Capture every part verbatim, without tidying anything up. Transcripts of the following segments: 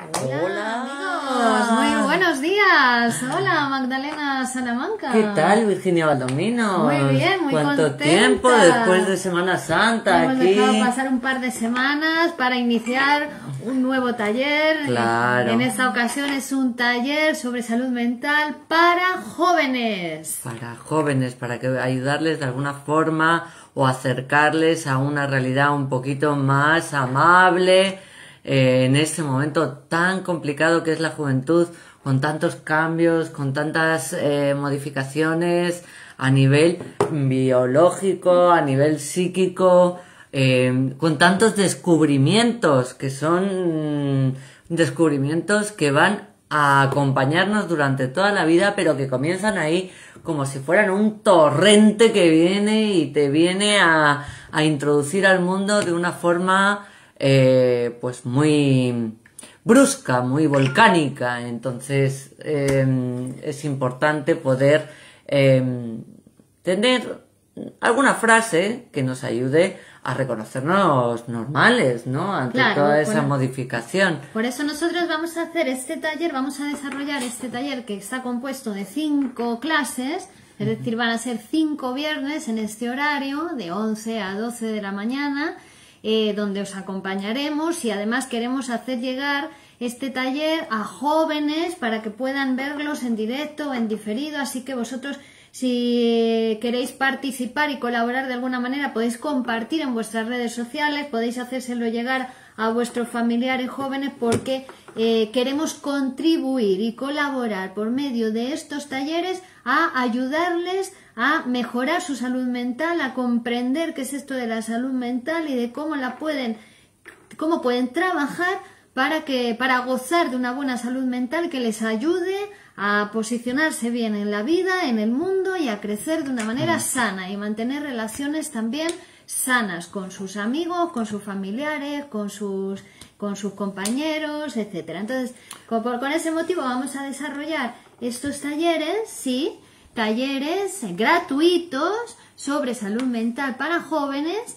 Hola, Hola, amigos, muy buenos días. Hola, Magdalena Salamanca. ¿Qué tal, Virginia Valdomino? Muy bien, muy ¿Cuánto contenta. tiempo después de Semana Santa Hemos aquí? dejado pasar un par de semanas para iniciar un nuevo taller. Claro. En esta ocasión es un taller sobre salud mental para jóvenes. Para jóvenes, para que ayudarles de alguna forma o acercarles a una realidad un poquito más amable eh, en este momento tan complicado que es la juventud, con tantos cambios, con tantas eh, modificaciones a nivel biológico, a nivel psíquico, eh, con tantos descubrimientos que son mm, descubrimientos que van a acompañarnos durante toda la vida, pero que comienzan ahí como si fueran un torrente que viene y te viene a, a introducir al mundo de una forma eh, pues muy brusca, muy volcánica. Entonces eh, es importante poder eh, tener alguna frase que nos ayude a reconocernos normales, ¿no? Ante Claro, toda esa bueno, modificación. Por eso nosotros vamos a hacer este taller, vamos a desarrollar este taller que está compuesto de cinco clases, es decir, van a ser cinco viernes en este horario de once a doce de la mañana, eh, donde os acompañaremos y además queremos hacer llegar este taller a jóvenes para que puedan verlos en directo o en diferido, así que vosotros, si queréis participar y colaborar de alguna manera, podéis compartir en vuestras redes sociales, podéis hacérselo llegar a vuestros familiares jóvenes, porque eh, queremos contribuir y colaborar por medio de estos talleres a ayudarles a mejorar su salud mental, a comprender qué es esto de la salud mental y de cómo la pueden, cómo pueden trabajar para que, para gozar de una buena salud mental que les ayude a posicionarse bien en la vida, en el mundo y a crecer de una manera sana y mantener relaciones también sanas con sus amigos, con sus familiares, con sus, con sus compañeros, etcétera. Entonces, con, con ese motivo vamos a desarrollar estos talleres, sí, talleres gratuitos sobre salud mental para jóvenes,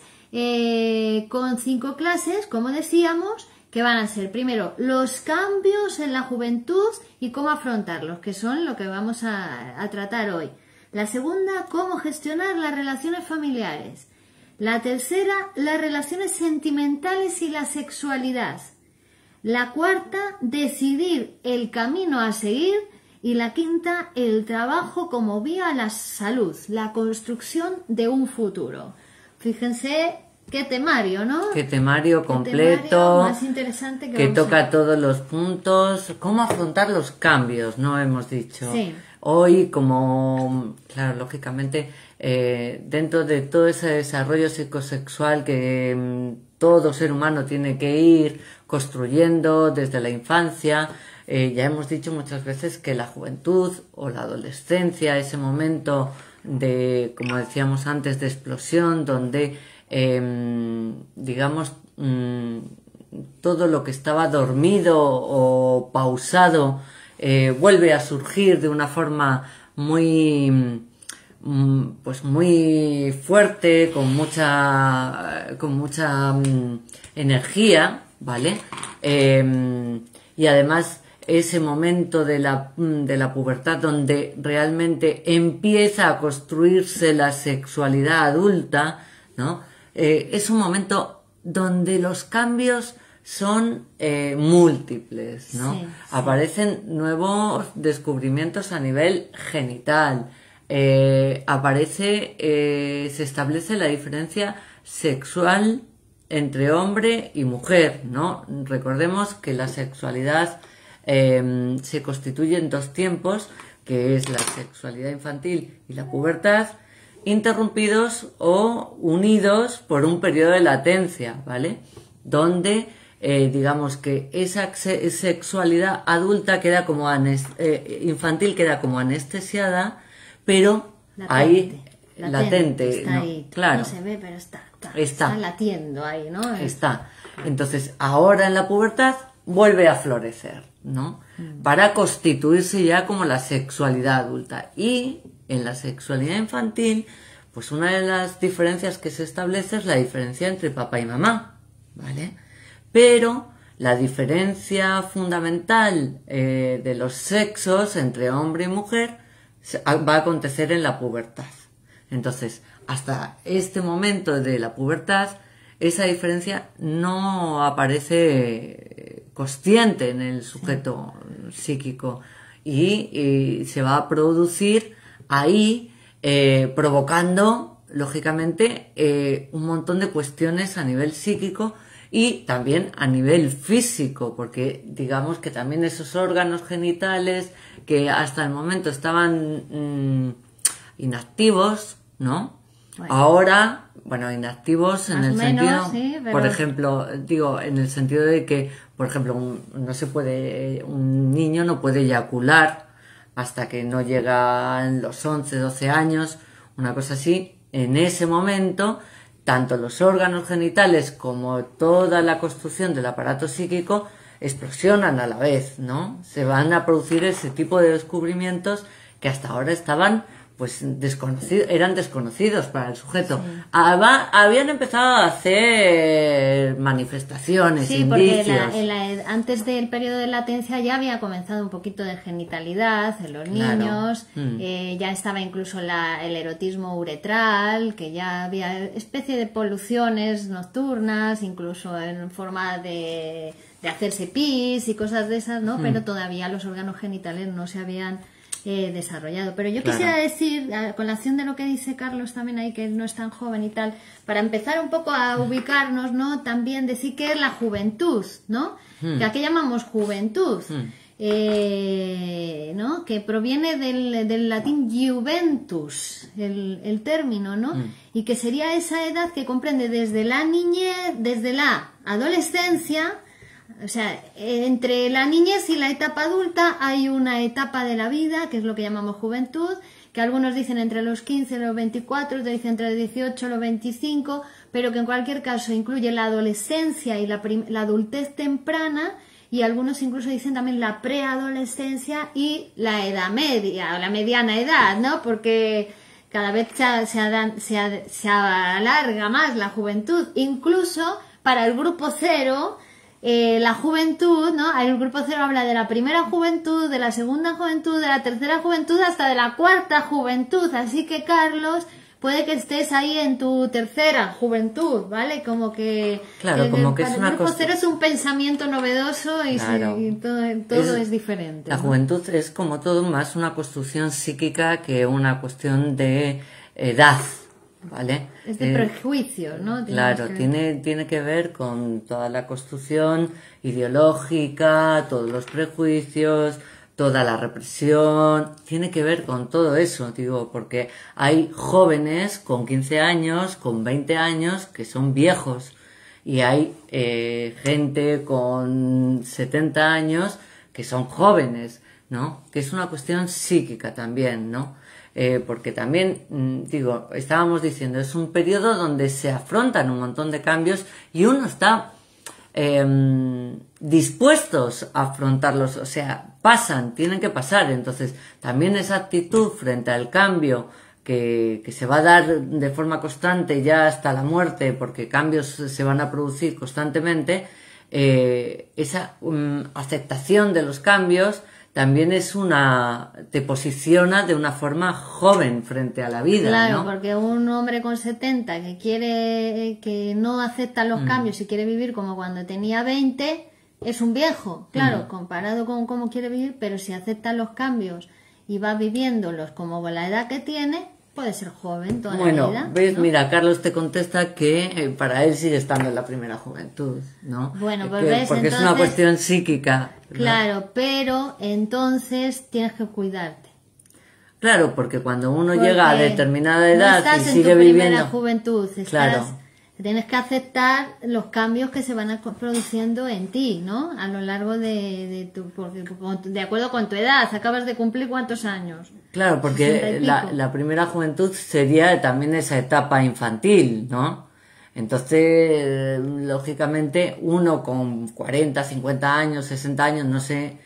eh, con cinco clases, como decíamos, que van a ser primero los cambios en la juventud y cómo afrontarlos, que son lo que vamos a, a tratar hoy. La segunda, cómo gestionar las relaciones familiares. La tercera, las relaciones sentimentales y la sexualidad. La cuarta, decidir el camino a seguir. Y la quinta, el trabajo como vía a la salud, la construcción de un futuro. Fíjense qué temario, ¿no? Qué temario Qué completo, temario más interesante que, que vamos toca a... todos los puntos. ¿Cómo afrontar los cambios? No hemos dicho. Sí. Hoy, como, claro, lógicamente, eh, dentro de todo ese desarrollo psicosexual que mm, todo ser humano tiene que ir construyendo desde la infancia, eh, ya hemos dicho muchas veces que la juventud o la adolescencia, ese momento de, como decíamos antes, de explosión, donde eh, digamos, mmm, todo lo que estaba dormido o pausado eh, vuelve a surgir de una forma muy, mmm, pues muy fuerte, con mucha, con mucha mmm, energía, ¿vale? Eh, y además ese momento de la, de la pubertad donde realmente empieza a construirse la sexualidad adulta, ¿no? Eh, es un momento donde los cambios son eh, múltiples, ¿no? Sí, sí. Aparecen nuevos descubrimientos a nivel genital, eh, aparece, eh, se establece la diferencia sexual entre hombre y mujer, ¿no? Recordemos que la sexualidad eh, se constituye en dos tiempos, que es la sexualidad infantil y la pubertad, interrumpidos o unidos por un periodo de latencia, ¿vale? Donde eh, digamos que esa sexualidad adulta queda como eh, infantil queda como anestesiada, pero latente, ahí latente, latente está no, ahí, claro, no se ve, pero está, está, está, está latiendo ahí, ¿no? Está. Entonces, ahora en la pubertad vuelve a florecer, ¿no? Mm. Para constituirse ya como la sexualidad adulta. Y en la sexualidad infantil, pues una de las diferencias que se establece es la diferencia entre papá y mamá, ¿vale? Pero la diferencia fundamental eh, de los sexos entre hombre y mujer va a acontecer en la pubertad. Entonces, hasta este momento de la pubertad, esa diferencia no aparece consciente en el sujeto psíquico y, y se va a producir ahí eh, provocando, lógicamente, eh, un montón de cuestiones a nivel psíquico y también a nivel físico, porque digamos que también esos órganos genitales que hasta el momento estaban mmm, inactivos, ¿no? Bueno. Ahora, bueno, inactivos en el menos, sentido, sí, pero... por ejemplo, digo, en el sentido de que, por ejemplo, un, no se puede, un niño no puede eyacular hasta que no llegan los once, doce años, una cosa así. En ese momento, tanto los órganos genitales como toda la construcción del aparato psíquico explosionan a la vez, ¿no? Se van a producir ese tipo de descubrimientos que hasta ahora estaban pues desconocidos, eran desconocidos para el sujeto. Sí. Aba, habían empezado a hacer manifestaciones, sí, indicios. Sí, porque en la, en la, antes del periodo de latencia ya había comenzado un poquito de genitalidad en los claro. niños, mm. eh, ya estaba incluso la, el erotismo uretral, que ya había especie de poluciones nocturnas, incluso en forma de, de hacerse pis y cosas de esas, ¿no? Mm. Pero todavía los órganos genitales no se habían Eh, desarrollado. Pero yo claro. quisiera decir, a colación de lo que dice Carlos también ahí, que no es tan joven y tal, para empezar un poco a ubicarnos, ¿no? También decir que es la juventud, ¿no? Hmm. Que aquí llamamos juventud, hmm. eh, ¿no? Que proviene del, del latín juventus, el, el término, ¿no? Hmm. Y que sería esa edad que comprende desde la niñez, desde la adolescencia. O sea, entre la niñez y la etapa adulta hay una etapa de la vida, que es lo que llamamos juventud, que algunos dicen entre los quince y los veinticuatro, otros dicen entre los dieciocho y los veinticinco, pero que en cualquier caso incluye la adolescencia y la, la adultez temprana, y algunos incluso dicen también la preadolescencia y la edad media, o la mediana edad, ¿no? Porque cada vez se, se, se, se alarga más la juventud, incluso para el grupo cero. Eh, la juventud, ¿no? El grupo cero habla de la primera juventud, de la segunda juventud, de la tercera juventud, hasta de la cuarta juventud. Así que, Carlos, puede que estés ahí en tu tercera juventud, ¿vale? Como que... Claro, eh, como que es una cosa... El grupo cero cost... es un pensamiento novedoso y, claro. se, y todo, todo es, es diferente. La ¿no? juventud es como todo más una construcción psíquica que una cuestión de edad. ¿Vale? Es de eh, prejuicio, ¿no? Claro, que... tiene, tiene que ver con toda la construcción ideológica, todos los prejuicios, toda la represión, tiene que ver con todo eso, digo, porque hay jóvenes con quince años, con veinte años, que son viejos, y hay eh, gente con setenta años que son jóvenes, ¿no? Que es una cuestión psíquica también, ¿no? Eh, porque también, digo, estábamos diciendo, es un periodo donde se afrontan un montón de cambios y uno está eh, dispuestos a afrontarlos, o sea, pasan, tienen que pasar, entonces también esa actitud frente al cambio que, que se va a dar de forma constante ya hasta la muerte, porque cambios se van a producir constantemente, eh, esa um, aceptación de los cambios también es una, te posiciona de una forma joven frente a la vida, claro, ¿no? Porque un hombre con setenta que quiere, que no acepta los mm. cambios y quiere vivir como cuando tenía veinte, es un viejo, claro, mm. comparado con cómo quiere vivir, pero si acepta los cambios y va viviéndolos como con la edad que tiene, puede ser joven toda bueno, la vida. ves, ¿no? Mira, Carlos te contesta que eh, para él sigue estando en la primera juventud, ¿no? Bueno, pues que, ves, porque entonces, es una cuestión psíquica, ¿no? Claro, pero entonces tienes que cuidarte. Claro, porque cuando uno porque llega a determinada edad no y sigue en tu viviendo primera juventud, estás, claro. Tienes que aceptar los cambios que se van a produciendo en ti, ¿no? A lo largo de, de tu, porque, de acuerdo con tu edad, acabas de cumplir cuántos años. Claro, porque la, la primera juventud sería también esa etapa infantil, ¿no? Entonces, lógicamente, uno con cuarenta, cincuenta años, sesenta años, no sé,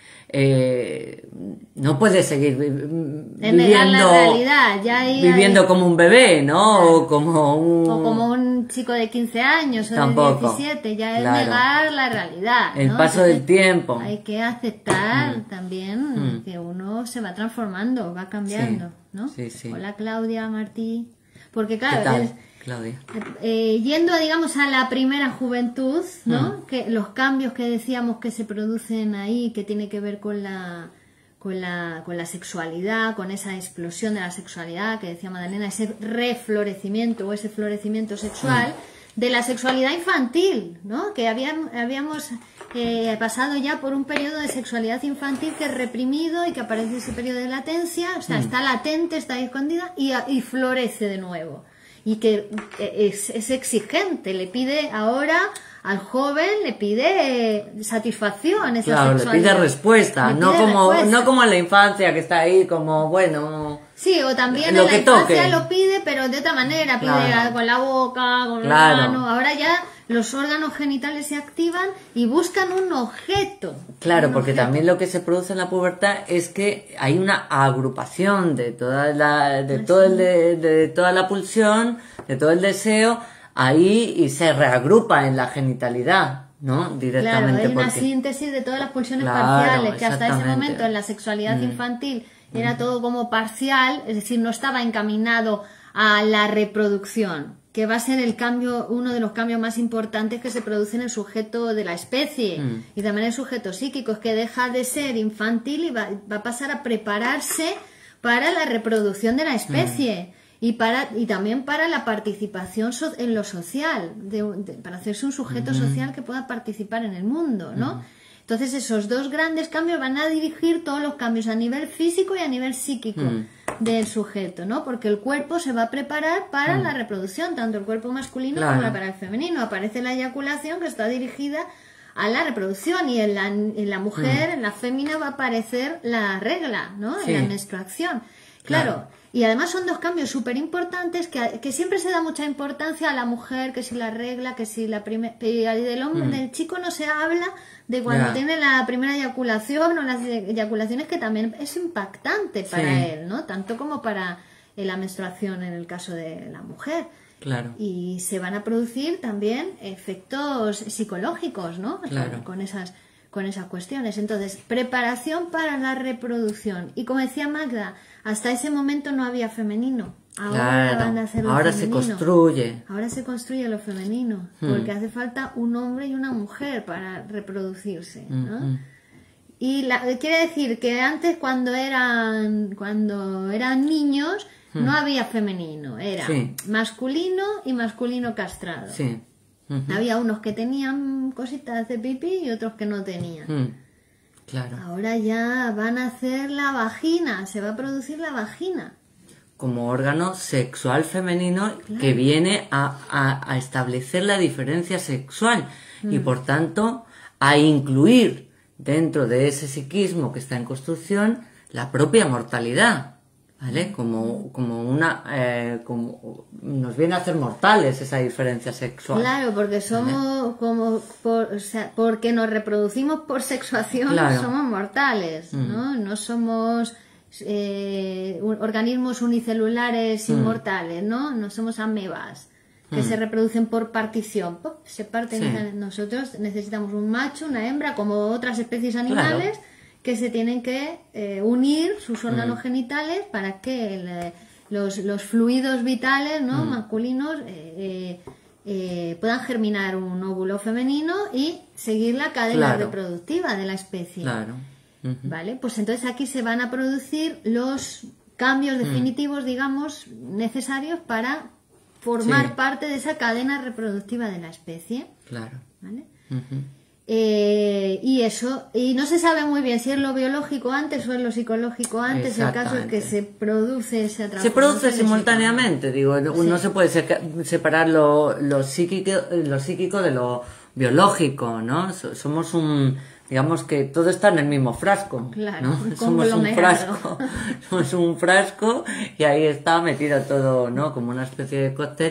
eh, no puede seguir vi viviendo, la realidad, ya hay, viviendo hay... como un bebé, ¿no? Claro. O como un... O como un chico de quince años o Tampoco. de diecisiete, ya es claro. negar la realidad, ¿no? El paso Entonces, del tiempo. Hay que aceptar mm. también mm. que uno se va transformando, va cambiando, sí. ¿no? Sí, sí. Hola Claudia, Martí. Porque claro, ¿Qué tal, es, Claudia? Eh, yendo digamos a la primera juventud, ¿no? Mm. Que los cambios que decíamos que se producen ahí, que tiene que ver con la con la con la sexualidad, con esa explosión de la sexualidad que decía Magdalena, ese reflorecimiento o ese florecimiento sexual mm. de la sexualidad infantil, ¿no? Que habíamos, habíamos eh, pasado ya por un periodo de sexualidad infantil que es reprimido y que aparece ese periodo de latencia, o sea, mm. está latente, está escondida y, y florece de nuevo. Y que es, es exigente, le pide ahora al joven, le pide satisfacción, esa claro, sexualidad. le pide respuesta, le pide no como respuesta. no como en la infancia que está ahí como, bueno... Sí, o también en la infancia lo pide, pero de otra manera, pide claro. con la boca, con claro. la mano, ahora ya los órganos genitales se activan y buscan un objeto. Claro, un porque objeto. también lo que se produce en la pubertad es que hay una agrupación de toda la, de todo el de, de toda la pulsión, de todo el deseo, ahí y se reagrupa en la genitalidad, ¿no? Directamente. Claro, hay una porque... síntesis de todas las pulsiones claro, parciales, que hasta ese momento en la sexualidad mm. infantil era mm. todo como parcial, es decir, no estaba encaminado a la reproducción, que va a ser el cambio, uno de los cambios más importantes que se produce en el sujeto de la especie mm. y también en el sujeto psíquico, es que deja de ser infantil y va, va a pasar a prepararse para la reproducción de la especie mm. y para y también para la participación so, en lo social, de, de, para hacerse un sujeto mm. social que pueda participar en el mundo, ¿no? Mm. Entonces esos dos grandes cambios van a dirigir todos los cambios a nivel físico y a nivel psíquico mm. del sujeto, ¿no? Porque el cuerpo se va a preparar para mm. la reproducción, tanto el cuerpo masculino claro. como para el femenino. Aparece la eyaculación que está dirigida a la reproducción y en la, en la mujer, mm. en la fémina va a aparecer la regla, ¿no? Sí. En la menstruación. Claro. claro. Y además son dos cambios súper importantes que, que siempre se da mucha importancia a la mujer, que si la regla, que si la primera... Del hombre, mm. del chico no se habla de cuando yeah. tiene la primera eyaculación o las eyaculaciones, que también es impactante para sí. él, ¿no? Tanto como para eh, la menstruación en el caso de la mujer. Claro. Y se van a producir también efectos psicológicos, ¿no? Claro. Con, con esas... con esas cuestiones. Entonces, preparación para la reproducción. Y como decía Magda, hasta ese momento no había femenino. Ahora claro. van a hacer lo Ahora femenino. se construye. Ahora se construye lo femenino. Hmm. Porque hace falta un hombre y una mujer para reproducirse, ¿no? Hmm. Y la, quiere decir que antes cuando eran, cuando eran niños hmm. no había femenino. Era sí. masculino y masculino castrado. Sí. Uh-huh. Había unos que tenían cositas de pipí y otros que no tenían. Mm, claro. Ahora ya van a hacer la vagina, se va a producir la vagina. Como órgano sexual femenino claro. que viene a, a, a establecer la diferencia sexual mm. y por tanto a incluir dentro de ese psiquismo que está en construcción la propia mortalidad. ¿Vale? Como, como una, eh, como nos viene a hacer mortales esa diferencia sexual. Claro, porque somos ¿vale? como, por, o sea, porque nos reproducimos por sexuación, claro. somos mortales, mm. ¿no? No somos eh, organismos unicelulares mm. inmortales, ¿no? No somos amebas que mm. se reproducen por partición. ¡Pum! Se parten. Sí. Nosotros necesitamos un macho, una hembra, como otras especies animales. Claro. Que se tienen que eh, unir sus órganos mm. genitales para que el, los, los fluidos vitales, ¿no? mm. masculinos eh, eh, puedan germinar un óvulo femenino y seguir la cadena claro. reproductiva de la especie. Claro. Uh-huh. ¿Vale? Pues entonces aquí se van a producir los cambios definitivos, mm. digamos, necesarios para formar sí. parte de esa cadena reproductiva de la especie. Claro. ¿Vale? Uh-huh. Eh, y eso, y no se sabe muy bien si es lo biológico antes o es lo psicológico antes. El caso es que se produce esa transformación. Se produce simultáneamente, digo, sí. no se puede separar lo, lo psíquico, lo psíquico de lo biológico, ¿no? Somos un, digamos que todo está en el mismo frasco, claro, ¿no? un Somos un frasco, somos un frasco y ahí está metido todo, ¿no? Como una especie de cóctel.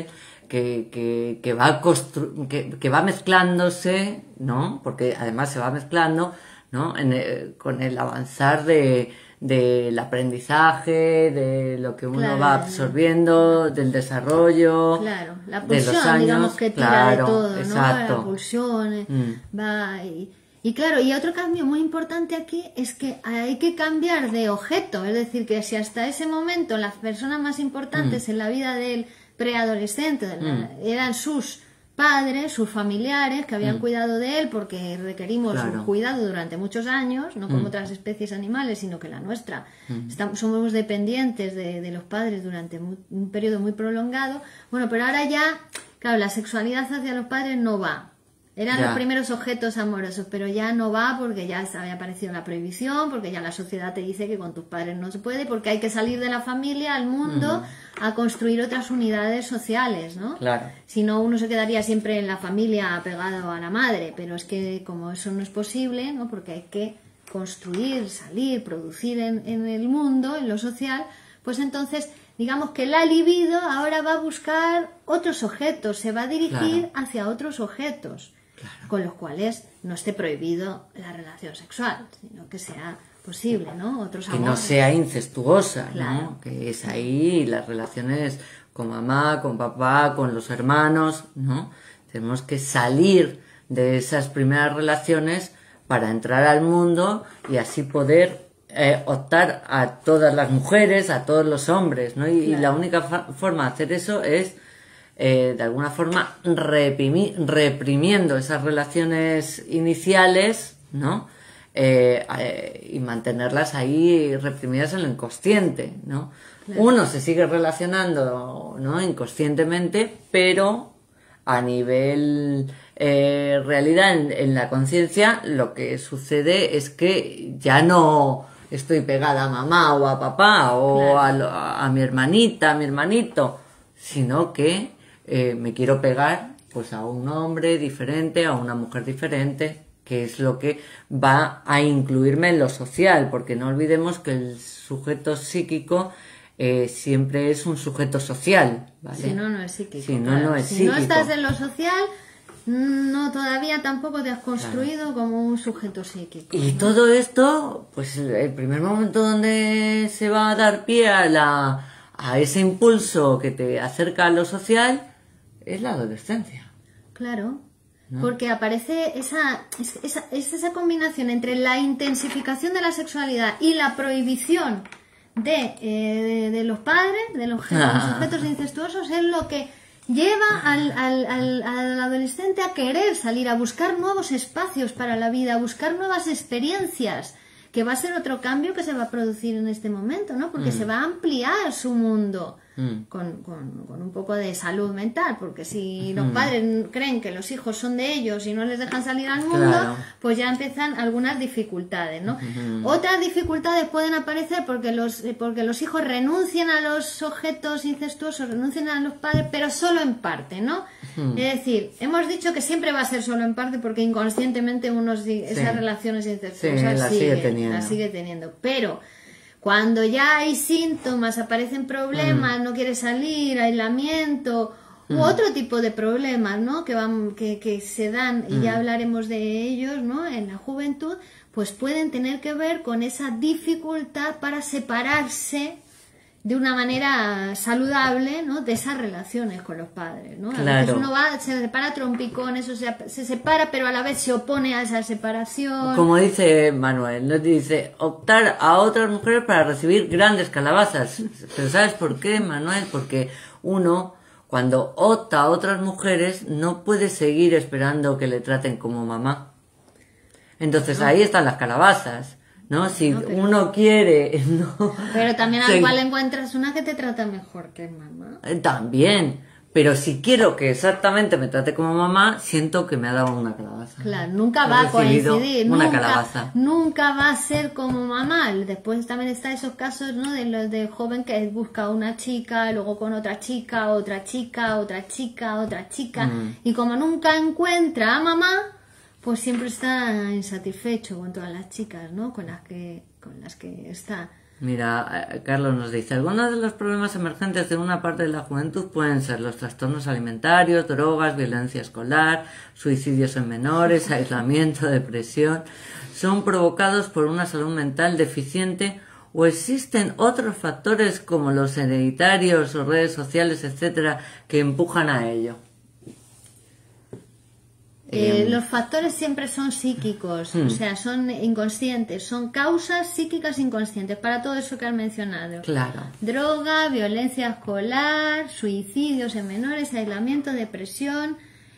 que, que, que, va constru que, que va mezclándose, ¿no? Porque además se va mezclando, ¿no? En el, con el avanzar de, del aprendizaje, de lo que uno Claro, va absorbiendo, del desarrollo, claro, la de los pulsión, años, digamos que tira claro, de todo, ¿no? exacto. La pulsión, eh, Mm. va y, y claro, y otro cambio muy importante aquí es que hay que cambiar de objeto, es decir, que si hasta ese momento las personas más importantes Mm. en la vida del preadolescente de la- Mm. eran sus padres, sus familiares que habían Mm. cuidado de él porque requerimos Claro. un cuidado durante muchos años, no como Mm. otras especies animales, sino que la nuestra. Mm. Estamos, somos dependientes de, de los padres durante mu- un periodo muy prolongado. Bueno, pero ahora ya, claro, la sexualidad hacia los padres no va. Eran Ya. los primeros objetos amorosos, pero ya no va porque ya había aparecido la prohibición, porque ya la sociedad te dice que con tus padres no se puede, porque hay que salir de la familia al mundo a construir otras unidades sociales, ¿no? Claro. Si no, uno se quedaría siempre en la familia apegado a la madre, pero es que como eso no es posible, ¿no? Porque hay que construir, salir, producir en, en el mundo, en lo social, pues entonces digamos que la libido ahora va a buscar otros objetos, se va a dirigir Claro. hacia otros objetos, Claro. con los cuales no esté prohibido la relación sexual, sino que sea posible, ¿no? Otros Que no amores. sea incestuosa, Claro. ¿no? Que es ahí las relaciones con mamá, con papá, con los hermanos, ¿no? Tenemos que salir de esas primeras relaciones para entrar al mundo y así poder eh, optar a todas las mujeres, a todos los hombres, ¿no? Y, y Claro. la única fa- forma de hacer eso es eh, de alguna forma reprimi- reprimiendo esas relaciones iniciales, ¿no? Eh, eh, y mantenerlas ahí reprimidas en lo inconsciente, ¿no? Claro. Uno se sigue relacionando, ¿no? Inconscientemente, pero a nivel eh, realidad, en, en la conciencia, lo que sucede es que ya no estoy pegada a mamá o a papá o Claro. a, lo- a mi hermanita, a mi hermanito, sino que eh, me quiero pegar pues a un hombre diferente, a una mujer diferente, que es lo que va a incluirme en lo social, porque no olvidemos que el sujeto psíquico eh, siempre es un sujeto social, ¿vale? Si no, no es psíquico. Si no, claro. no es si psíquico. no estás en lo social, no todavía tampoco te has construido como un sujeto psíquico. Y ¿no? todo esto, pues el primer momento donde se va a dar pie a, la, a ese impulso que te acerca a lo social es la adolescencia. Claro, porque aparece esa, es, esa, es esa combinación entre la intensificación de la sexualidad y la prohibición de, eh, de, de los padres, de los, de los objetos incestuosos, es lo que lleva al, al, al, al adolescente a querer salir, a buscar nuevos espacios para la vida, a buscar nuevas experiencias, que va a ser otro cambio que se va a producir en este momento, ¿no? Porque Mm. se va a ampliar su mundo. Mm. Con, con, con un poco de salud mental, porque si los padres creen que los hijos son de ellos y no les dejan salir al mundo, Claro. pues ya empiezan algunas dificultades, ¿no? Otras dificultades pueden aparecer porque los, eh, porque los hijos renuncian a los objetos incestuosos, renuncian a los padres, pero solo en parte, ¿no? Es decir, hemos dicho que siempre va a ser solo en parte porque inconscientemente uno si- esas relaciones incestuosas Sí, las sigue sigue- teniendo. las sigue teniendo, pero cuando ya hay síntomas, aparecen problemas, no quiere salir, aislamiento u otro tipo de problemas, ¿no? Que van, que, que se dan y ya hablaremos de ellos, ¿no? En la juventud, pues pueden tener que ver con esa dificultad para separarse de una manera saludable, ¿no? De esas relaciones con los padres, ¿no? A veces Claro. uno va, se separa a trompicones, o sea, se separa, pero a la vez se opone a esa separación. Como dice Manuel, nos dice optar a otras mujeres para recibir grandes calabazas. Pero ¿sabes por qué, Manuel? Porque uno, cuando opta a otras mujeres, no puede seguir esperando que le traten como mamá. Entonces ahí están las calabazas, ¿no? Si No, pero- uno quiere... No, Pero también al se- igual encuentras una que te trata mejor que mamá. Eh, También, pero si quiero que exactamente me trate como mamá, siento que me ha dado una calabaza. Claro, nunca He va a recibido coincidir, una nunca, calabaza. nunca va a ser como mamá. Después también está esos casos, ¿no? De los de joven que busca una chica, luego con otra chica, otra chica, otra chica, otra chica, Mm. y como nunca encuentra a mamá, pues siempre está insatisfecho con todas las chicas, ¿no? Con las que, con las que está. Mira, eh, Carlos nos dice, algunos de los problemas emergentes de una parte de la juventud pueden ser los trastornos alimentarios, drogas, violencia escolar, suicidios en menores, aislamiento, depresión. Son provocados por una salud mental deficiente o existen otros factores como los hereditarios o redes sociales, etcétera, que empujan a ello. Eh, los factores siempre son psíquicos, hmm. o sea, son inconscientes, son causas psíquicas inconscientes para todo eso que has mencionado. Claro. Droga, violencia escolar, suicidios en menores, aislamiento, depresión,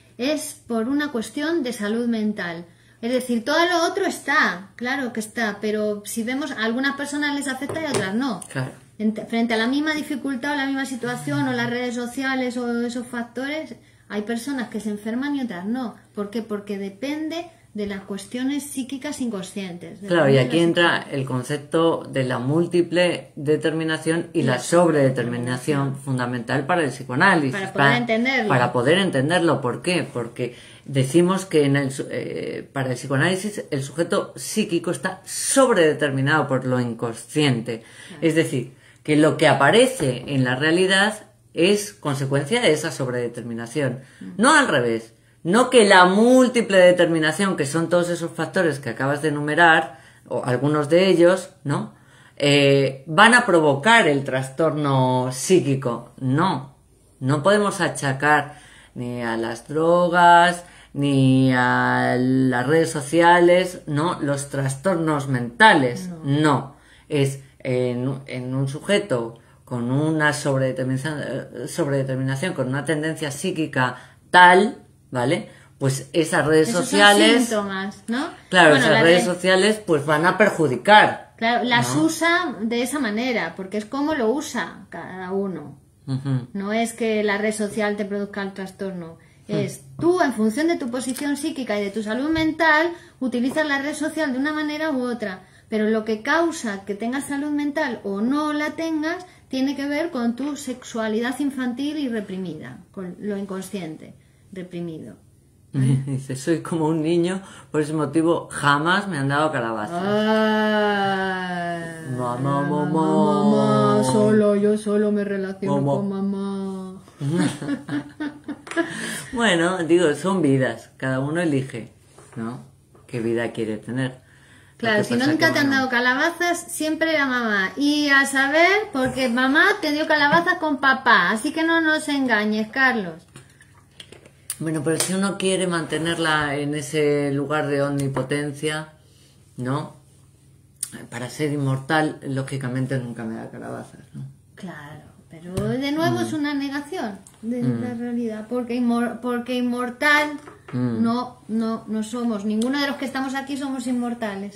es por una cuestión de salud mental. Es decir, todo lo otro está, claro que está, pero si vemos, a algunas personas les afecta y a otras no. Claro. Frente a la misma dificultad o la misma situación o las redes sociales o esos factores, hay personas que se enferman y otras no. ¿Por qué? Porque depende de las cuestiones psíquicas inconscientes. Claro, y aquí entra el concepto de la múltiple determinación y la sobredeterminación fundamental para el psicoanálisis. Para poder para, entenderlo. Para poder entenderlo. ¿Por qué? Porque decimos que en el, eh, para el psicoanálisis el sujeto psíquico está sobredeterminado por lo inconsciente. Claro. Es decir, que lo que aparece en la realidad es consecuencia de esa sobredeterminación. No al revés. No que la múltiple determinación, que son todos esos factores que acabas de enumerar, o algunos de ellos, ¿no? Eh, van a provocar el trastorno psíquico. No. No podemos achacar ni a las drogas, ni a las redes sociales, ¿no? Los trastornos mentales. No. no. Es en, en un sujeto con una sobredeterminación, sobredeterminación, con una tendencia psíquica tal, ¿vale? Pues esas redes Esos sociales... son síntomas, ¿no? Claro, bueno, esas redes red... sociales pues van a perjudicar. Claro, las ¿no? usa de esa manera, porque es como lo usa cada uno. Uh-huh. No es que la red social te produzca el trastorno. Uh-huh. Es tú, en función de tu posición psíquica y de tu salud mental, utilizas la red social de una manera u otra. Pero lo que causa que tengas salud mental o no la tengas tiene que ver con tu sexualidad infantil y reprimida, con lo inconsciente, reprimido. ¿Vale? Dice, soy como un niño, por ese motivo jamás me han dado calabazas. Ah, mamá, mamá, mamá, solo, yo solo me relaciono mamá. con mamá. Bueno, digo, son vidas, cada uno elige, ¿no? ¿Qué vida quiere tener? Claro, si nunca te han dado calabazas, siempre la mamá. Y a saber, porque mamá te dio calabazas con papá, así que no nos engañes, Carlos. Bueno, pero si uno quiere mantenerla en ese lugar de omnipotencia, ¿no? Para ser inmortal, lógicamente nunca me da calabazas, ¿no? Claro, pero de nuevo mm. es una negación de mm. la realidad, porque, inmor porque inmortal mm. no, no, no somos. Ninguno de los que estamos aquí somos inmortales.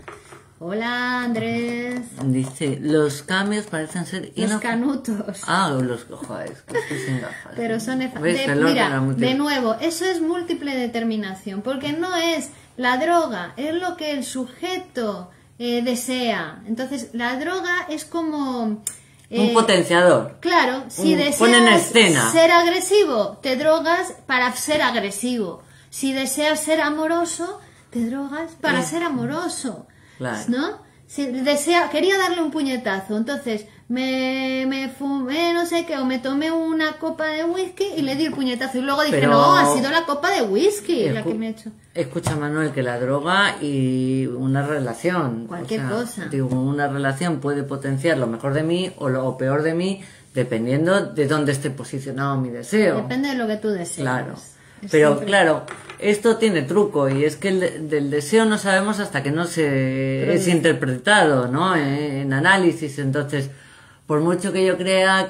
Hola, Andrés. Dice, los cambios parecen ser... Los canutos. Ah, los... Joder, es que estoy sin gafas. Pero son... De, mira, de nuevo, eso es múltiple determinación, porque no es la droga, es lo que el sujeto eh, desea. Entonces, la droga es como... Eh, un potenciador. Claro, si un, deseas ponen escena. ser agresivo, te drogas para ser agresivo. Si deseas ser amoroso, te drogas para eh. ser amoroso. Claro. ¿No? Si desea, quería darle un puñetazo, entonces me, me fumé no sé qué, o me tomé una copa de whisky y le di el puñetazo. Y luego dije, Pero... no, ha sido la copa de whisky Escu... la que me he hecho. Escucha, Manuel, que la droga y una relación. Cualquier o sea, cosa. Digo, una relación puede potenciar lo mejor de mí o lo peor de mí, dependiendo de dónde esté posicionado mi deseo. Depende de lo que tú desees. Claro. Pero siempre... claro, esto tiene truco y es que el, del deseo no sabemos hasta que no se Pero es interpretado, ¿no? En, en análisis. Entonces, por mucho que yo crea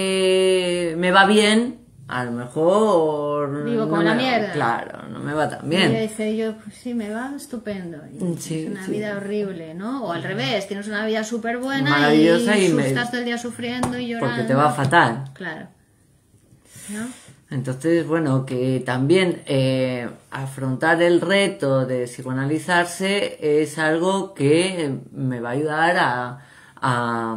que me va bien, a lo mejor... Vivo no como la me, mierda. Claro, no me va tan bien. Y dice yo, pues sí, me va estupendo. Y sí, es una sí. vida horrible, ¿no? O al revés, tienes una vida súper buena maravillosa y, y me... estás todo el día sufriendo y llorando. Porque te va fatal. Claro. ¿No? Entonces, bueno, que también eh, afrontar el reto de psicoanalizarse es algo que me va a ayudar a, a,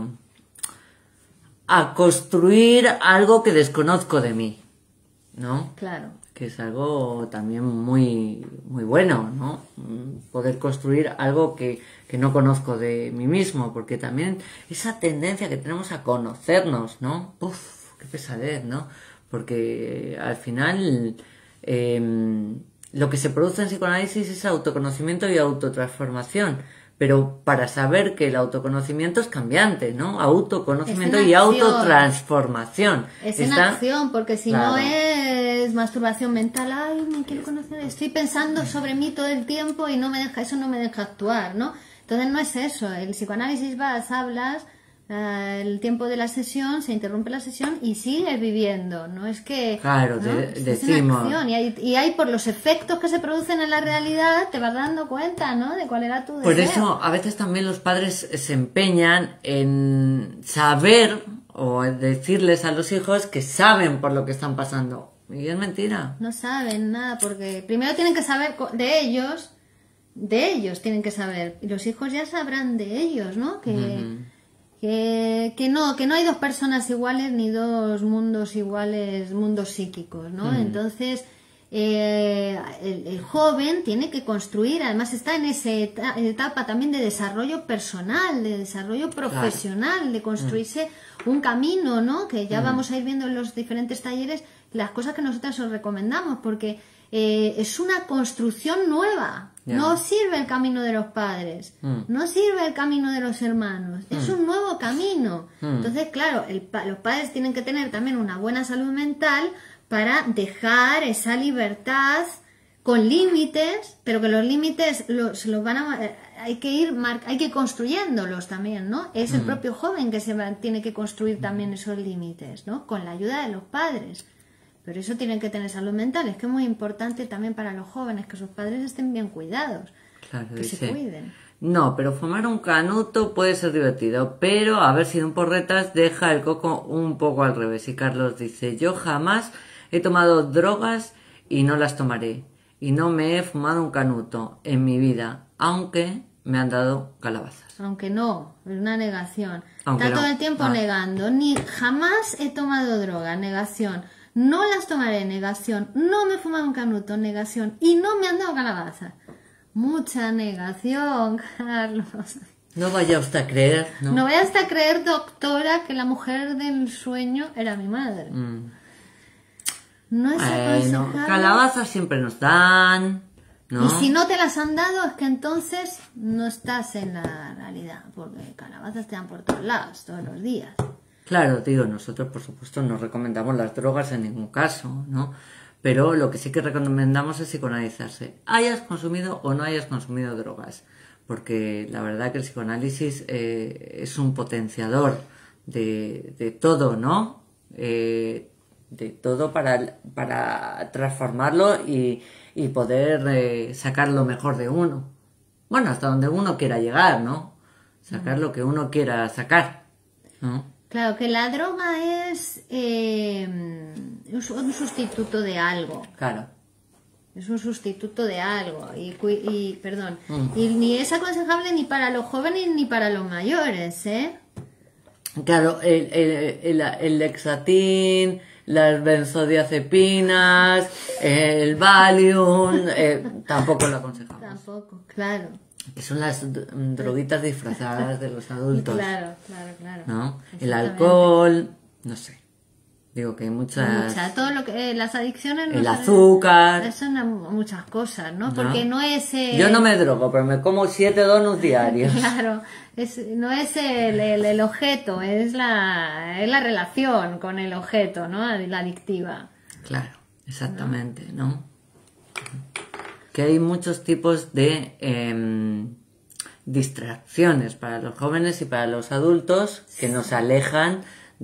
a construir algo que desconozco de mí, ¿no? Claro. que es algo también muy, muy bueno, ¿no? Poder construir algo que, que no conozco de mí mismo, porque también esa tendencia que tenemos a conocernos, ¿no? Uf, qué pesadez, ¿no? Porque al final eh, lo que se produce en psicoanálisis es autoconocimiento y autotransformación, pero para saber que el autoconocimiento es cambiante, ¿no? Autoconocimiento y autotransformación. Es en Está... acción, porque si claro. no es masturbación mental, ay, me quiero conocer, estoy pensando sobre mí todo el tiempo y no me deja, eso no me deja actuar, ¿no? Entonces no es eso, el psicoanálisis vas, hablas, el tiempo de la sesión, se interrumpe la sesión y sigues viviendo, no es que claro, ¿no? de, decimos y hay, y hay por los efectos que se producen en la realidad te vas dando cuenta, ¿no? De cuál era tu deseo. Por eso a veces también los padres se empeñan en saber o en decirles a los hijos que saben por lo que están pasando y es mentira. No saben nada porque primero tienen que saber de ellos, de ellos tienen que saber y los hijos ya sabrán de ellos, ¿no? Que uh-huh. Que, que no, que no hay dos personas iguales ni dos mundos iguales, mundos psíquicos, ¿no? Mm. Entonces, eh, el, el joven tiene que construir, además está en esa eta, etapa también de desarrollo personal, de desarrollo profesional, claro. de construirse mm. un camino, ¿no? Que ya mm. vamos a ir viendo en los diferentes talleres las cosas que nosotros os recomendamos, porque eh, es una construcción nueva. Yeah. No sirve el camino de los padres, mm. no sirve el camino de los hermanos, mm. es un nuevo camino. Mm. Entonces, claro, el, los padres tienen que tener también una buena salud mental para dejar esa libertad con límites, pero que los límites los, los van a, hay que ir mar, hay que construyéndolos también, ¿no? Es mm. el propio joven que se va, tiene que construir también esos límites, ¿no? Con la ayuda de los padres. Pero eso tienen que tener salud mental, es que es muy importante también para los jóvenes que sus padres estén bien cuidados, claro, que dice, se cuiden. No, pero fumar un canuto puede ser divertido, pero haber sido un porretas deja el coco un poco al revés. Y Carlos dice, yo jamás he tomado drogas y no las tomaré. Y no me he fumado un canuto en mi vida, aunque me han dado calabazas. Aunque no, es una negación. Aunque Está no. todo el tiempo ah. negando, ni jamás he tomado droga, negación. No las tomaré, negación. No me he fumado un canuto, negación. Y no me han dado calabazas. Mucha negación, Carlos. No vaya usted a creer, ¿no? No vaya usted a creer, doctora, que la mujer del sueño era mi madre. Mm. No es bueno, calabazas siempre nos dan, ¿no? Y si no te las han dado, es que entonces no estás en la realidad. Porque calabazas te dan por todos lados, todos los días. Claro, digo, nosotros por supuesto no recomendamos las drogas en ningún caso, ¿no? Pero lo que sí que recomendamos es psicoanalizarse, hayas consumido o no hayas consumido drogas, porque la verdad que el psicoanálisis eh, es un potenciador de, de todo, ¿no? Eh, de todo para, para transformarlo y, y poder eh, sacar lo mejor de uno. Bueno, hasta donde uno quiera llegar, ¿no? Sacar lo que uno quiera sacar, ¿no? Claro, que la droga es eh, un sustituto de algo. Claro. Es un sustituto de algo. Y, y perdón. Mm. Y ni es aconsejable ni para los jóvenes ni para los mayores, ¿eh? Claro, el, el, el, el Lexatin, las benzodiazepinas, el Valium, eh, tampoco lo aconsejamos. Tampoco, claro. Que son las droguitas disfrazadas de los adultos. Claro, claro, claro. ¿No? El alcohol, no sé. Digo que hay muchas... Mucha, todo lo que... Eh, las adicciones... No el azúcar... Son muchas cosas, ¿no? Porque no, no es... Eh... Yo no me drogo, pero me como siete donuts diarios. Claro. Es, no es el, el, el objeto, es la, es la relación con el objeto, ¿no? La adictiva. Claro, exactamente, ¿no? ¿no? Que hay muchos tipos de eh, distracciones para los jóvenes y para los adultos que nos alejan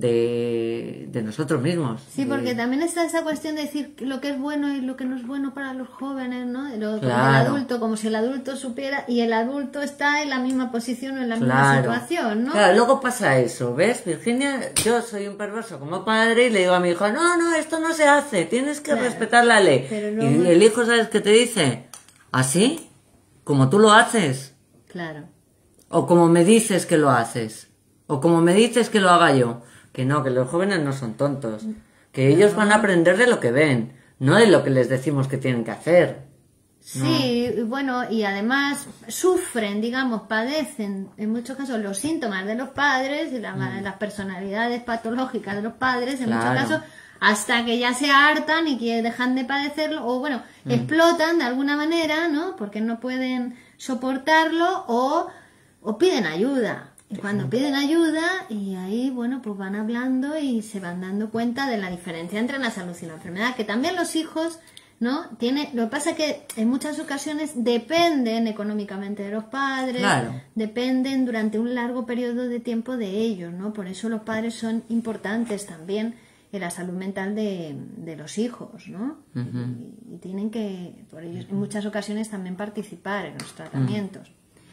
de, de nosotros mismos. Sí, de... porque también está esa cuestión de decir lo que es bueno y lo que no es bueno para los jóvenes, ¿no? Lo, claro. El adulto, como si el adulto supiera y el adulto está en la misma posición o en la claro. misma situación, ¿no? Claro, luego pasa eso, ¿ves, Virginia? Yo soy un perverso como padre y le digo a mi hijo, no, no, esto no se hace, tienes que claro. respetar la ley. Pero no... Y el hijo, ¿sabes qué te dice? ¿Así? ¿Como tú lo haces? Claro. O como me dices que lo haces. O como me dices que lo haga yo. Que no, que los jóvenes no son tontos. Que ellos no. van a aprender de lo que ven. no de lo que les decimos que tienen que hacer. Sí, no. Bueno, y además sufren, digamos, padecen en muchos casos los síntomas de los padres y la, mm. las personalidades patológicas de los padres, en claro. muchos casos, hasta que ya se hartan y que dejan de padecerlo, o bueno, mm. explotan de alguna manera, ¿no? Porque no pueden soportarlo, o, o piden ayuda. Y cuando piden ayuda, y ahí, bueno, pues van hablando y se van dando cuenta de la diferencia entre la salud y la enfermedad, que también los hijos, ¿no? Tiene, lo que pasa es que en muchas ocasiones dependen económicamente de los padres, claro. dependen durante un largo periodo de tiempo de ellos, ¿no? Por eso los padres son importantes también en la salud mental de, de los hijos, ¿no? Uh-huh. y, y tienen que, por ellos, en muchas ocasiones también participar en los tratamientos. Uh-huh.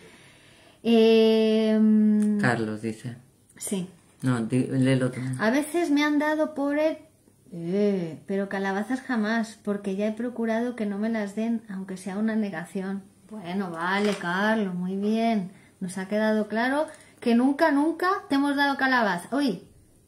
Eh, Carlos dice. Sí. No, di, léelo tú. A veces me han dado por el... Eh, pero calabazas jamás, porque ya he procurado que no me las den, aunque sea una negación. Bueno, vale, Carlos, muy bien. Nos ha quedado claro que nunca, nunca te hemos dado calabazas. Uy.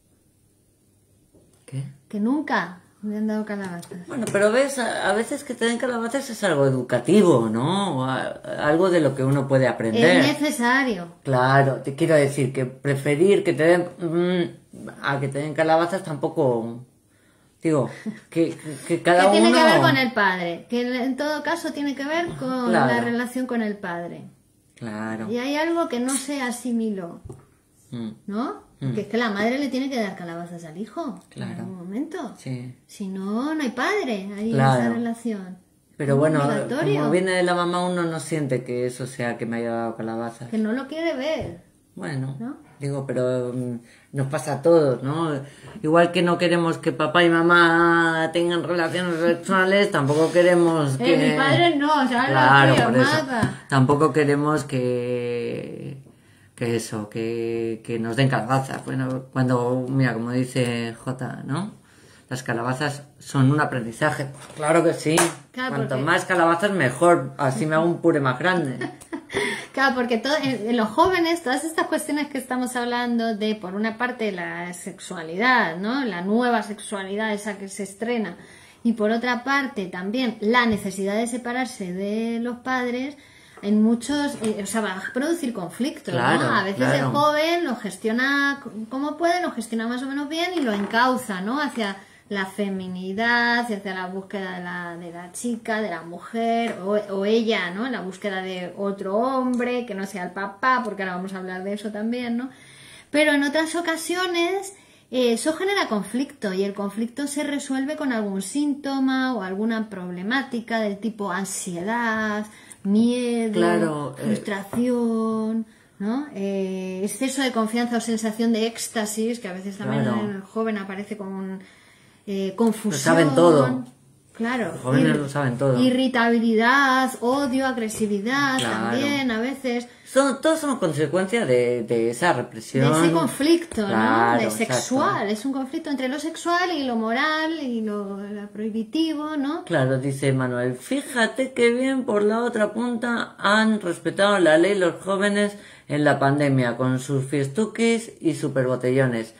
¿Qué? Que nunca me han dado calabazas. Bueno, pero ves, a, a veces que te den calabazas es algo educativo, ¿no? A, algo de lo que uno puede aprender. Es necesario. Claro, te quiero decir que preferir que te den... Mmm, a que te den calabazas tampoco... Digo, que, que, que cada uno... Que tiene uno... que ver con el padre. Que en todo caso tiene que ver con claro. la relación con el padre. Claro. Y hay algo que no se asimiló. Mm. ¿No? Mm. Que es que la madre le tiene que dar calabazas al hijo. Claro. En algún momento. Sí. Si no, no hay padre ahí claro. en esa relación. Pero es bueno, como viene de la mamá, uno no siente que eso sea que me haya dado calabazas. Que no lo quiere ver. Bueno, ¿no? Digo, pero um, nos pasa a todos, ¿no? Igual que no queremos que papá y mamá tengan relaciones sexuales, tampoco queremos que... Eh, mi padre no, o sea, claro, tío, por eso. mata. Tampoco queremos que... que eso, que, que nos den calabazas. Bueno, cuando, mira, como dice Jota, ¿no? Las calabazas son un aprendizaje. Pues claro que sí. Claro, Cuanto porque... más calabazas, mejor. Así me hago un puré más grande. Claro, porque todo, en, en los jóvenes, todas estas cuestiones que estamos hablando de, por una parte, la sexualidad, ¿no? La nueva sexualidad, esa que se estrena, y por otra parte, también la necesidad de separarse de los padres, en muchos, eh, o sea, va a producir conflictos, claro, ¿no? A veces claro. el joven lo gestiona como puede, lo gestiona más o menos bien y lo encauza, ¿no? Hacia la feminidad, hacia la búsqueda de la, de la chica, de la mujer, o, o ella, ¿no? La búsqueda de otro hombre, que no sea el papá, porque ahora vamos a hablar de eso también, ¿no? Pero en otras ocasiones eh, eso genera conflicto, y el conflicto se resuelve con algún síntoma o alguna problemática del tipo ansiedad, miedo, claro, frustración... ¿no? Eh, exceso de confianza o sensación de éxtasis, que a veces también claro. en el joven aparece como un... Eh, confusión, lo saben todo. Claro. Los jóvenes lo saben todo. Irritabilidad, odio, agresividad, claro. también a veces. Son, todos son consecuencias de, de esa represión. De ese conflicto, claro, ¿no? De sexual. Exacto. Es un conflicto entre lo sexual y lo moral y lo, lo prohibitivo, ¿no? Claro, dice Manuel. Fíjate que bien por la otra punta han respetado la ley los jóvenes en la pandemia con sus fiestuquis y superbotellones.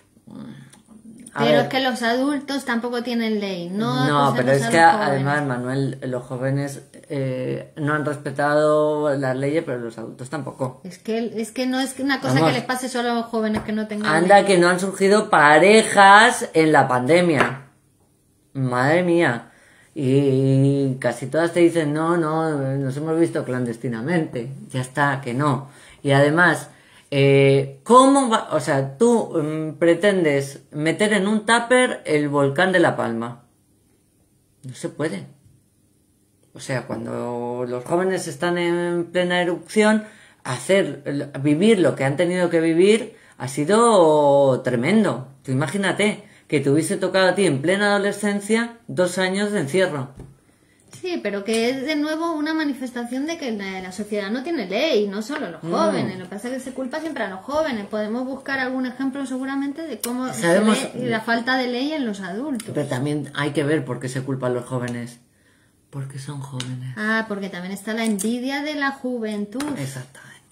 A pero ver, es que los adultos tampoco tienen ley, ¿no? No, pero es que jóvenes. además, Manuel, los jóvenes eh, no han respetado las leyes, pero los adultos tampoco. Es que, es que no es una cosa Vamos. que les pase solo a los jóvenes que no tengan Anda, ley. que no han surgido parejas en la pandemia. Madre mía. Y casi todas te dicen, no, no, nos hemos visto clandestinamente. Ya está, que no. Y además... Eh, ¿cómo va? O sea, tú um, pretendes meter en un tupper el volcán de La Palma. No se puede. O sea, cuando los jóvenes están en plena erupción, hacer, vivir lo que han tenido que vivir ha sido tremendo. Tú imagínate que te hubiese tocado a ti en plena adolescencia dos años de encierro. Sí, pero que es de nuevo una manifestación de que la, la sociedad no tiene ley, no solo los jóvenes. Mm. Lo que pasa es que se culpa siempre a los jóvenes. Podemos buscar algún ejemplo seguramente de cómo Sabemos, se ve la falta de ley en los adultos. Pero también hay que ver por qué se culpan los jóvenes. Porque son jóvenes. Ah, porque también está la envidia de la juventud. Exactamente.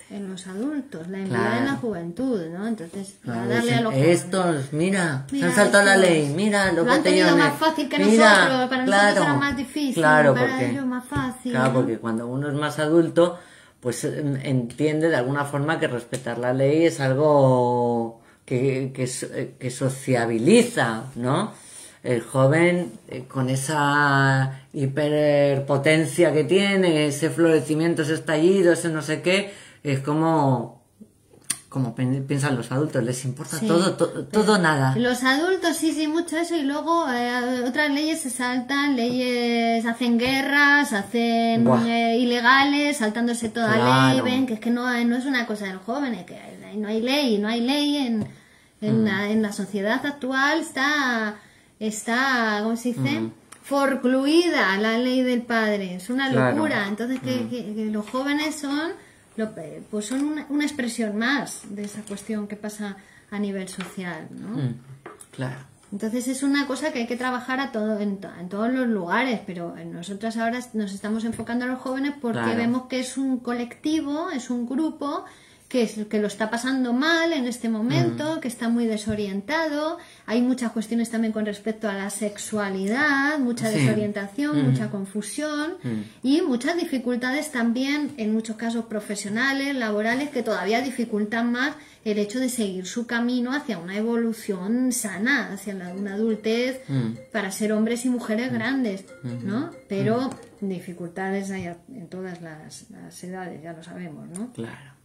en los adultos, la envidia Claro. en la juventud, ¿no? Entonces, a Claro, darle dicen, a los jóvenes. estos, mira, se Mira, han saltado la estos, ley, mira los lo han tenido botellones. más fácil que mira, nosotros, para nosotros claro, era más difícil, claro, para porque, ellos más fácil. Claro, ¿no? porque cuando uno es más adulto, pues eh, entiende de alguna forma que respetar la ley es algo que, que, so- eh, que sociabiliza, ¿no? El joven, eh, con esa hiperpotencia que tiene, ese florecimiento, ese estallido, ese no sé qué, es como, como pen- piensan los adultos, les importa Sí, todo, to- todo nada. Los adultos sí, sí, mucho eso, y luego eh, otras leyes se saltan, leyes hacen guerras, hacen Buah. eh, ilegales, saltándose toda Claro. ley, ven que es que no, no es una cosa del joven, es que no hay ley, no hay ley en, en, Mm. la, en la sociedad actual, está, está, ¿cómo se dice? Mm. Forcluida la ley del padre, es una Claro. locura, entonces que, que- que los jóvenes son, lo- pues son una, una expresión más de esa cuestión que pasa a nivel social, ¿no? Mm, claro. Entonces es una cosa que hay que trabajar a todo, en, to- en todos los lugares, pero nosotras ahora nos estamos enfocando a los jóvenes porque Claro. vemos que es un colectivo, es un grupo que, es- que lo está pasando mal en este momento, que está muy desorientado. Hay muchas cuestiones también con respecto a la sexualidad, mucha Sí. desorientación, Mm. mucha confusión Mm. y muchas dificultades también, en muchos casos profesionales, laborales, que todavía dificultan más el hecho de seguir su camino hacia una evolución sana, hacia la, una adultez Mm. para ser hombres y mujeres grandes, ¿no? Pero dificultades hay a- en todas las, las edades, ya lo sabemos, ¿no? Claro.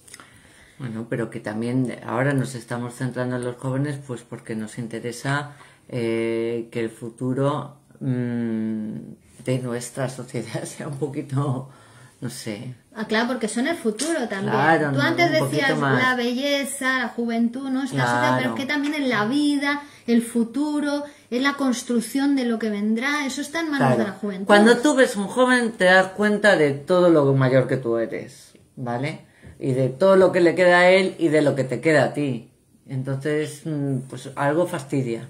Bueno, pero que también ahora nos estamos centrando en los jóvenes, pues porque nos interesa eh, que el futuro mm, de nuestra sociedad sea un poquito, no sé. Ah, claro, porque son el futuro también. Claro, Tú ¿no? antes Un poquito decías más. la belleza, la juventud, ¿no? Es la Claro. sociedad, pero es que también en la vida, el futuro, es la construcción de lo que vendrá, eso está en manos Claro. de la juventud. Cuando tú ves un joven te das cuenta de todo lo mayor que tú eres, ¿vale? Y de todo lo que le queda a él y de lo que te queda a ti. Entonces, mm, pues algo fastidia.